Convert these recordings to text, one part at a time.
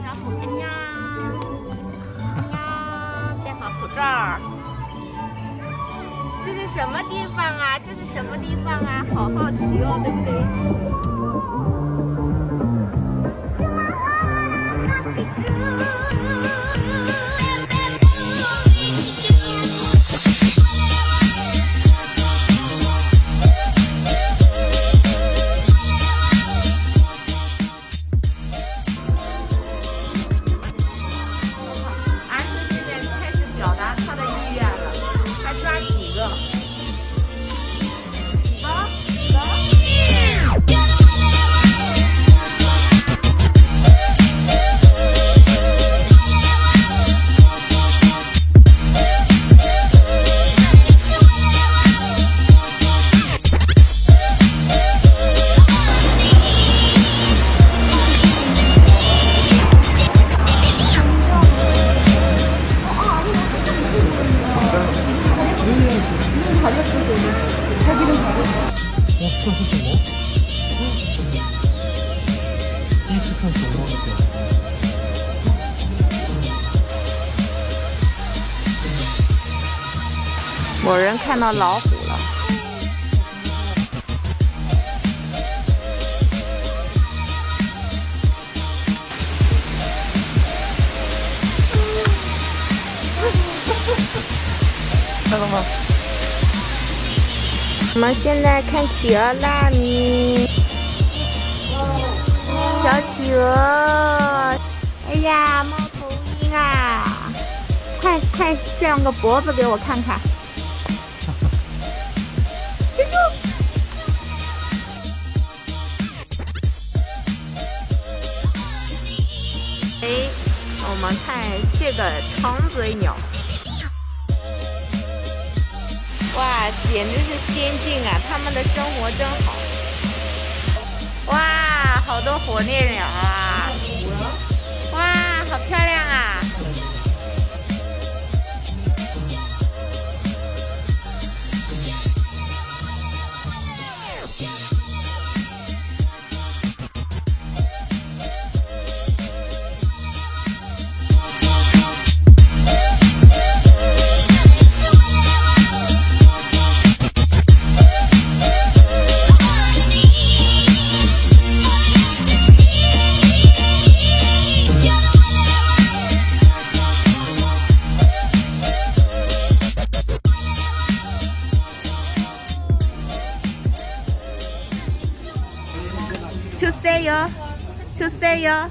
招呼，安呀，安呀，戴好口罩。这是什么地方啊？这是什么地方啊？好好奇哦，对不对？ 这是什么？第一次看熊猫的表情。 某人看到老虎了。 看到吗？ 我们现在看企鹅啦，你小企鹅，哎呀，猫头鹰啊，快转个脖子给我看看。啾啾。哎，我们看这个长嘴鸟。哇，简直是仙境啊！他们的生活真好。哇，好多火烈鸟啊！哇，好漂亮啊！주세요. 주세요.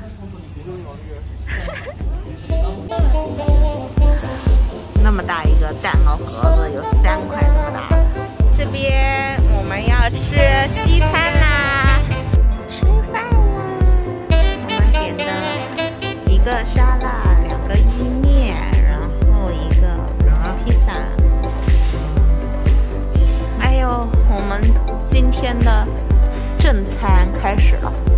那么大一个蛋糕盒子，有3块这么大。这边我们要吃西餐啦，吃饭啦。我们点的一个沙拉，2个意面，然后一个披萨。哎呦，我们今天的正餐开始了。